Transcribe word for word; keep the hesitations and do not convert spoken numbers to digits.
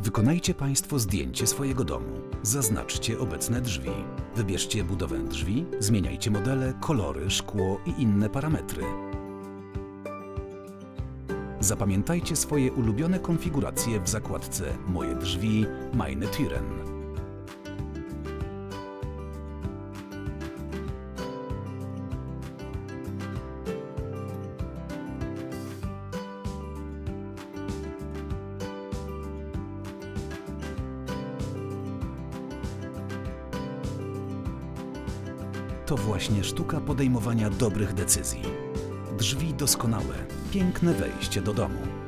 Wykonajcie Państwo zdjęcie swojego domu. Zaznaczcie obecne drzwi. Wybierzcie budowę drzwi, zmieniajcie modele, kolory, szkło i inne parametry. Zapamiętajcie swoje ulubione konfiguracje w zakładce Moje drzwi, Meine Türen. To właśnie sztuka podejmowania dobrych decyzji. Drzwi doskonałe, piękne wejście do domu.